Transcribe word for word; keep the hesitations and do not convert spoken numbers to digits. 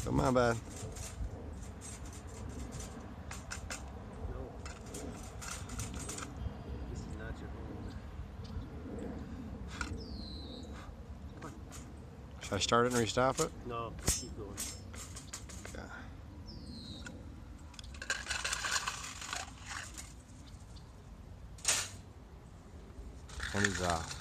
So my bad. No. This is not your home. Come on. Should I start it and restop it? No, keep going. Okay. And he's off.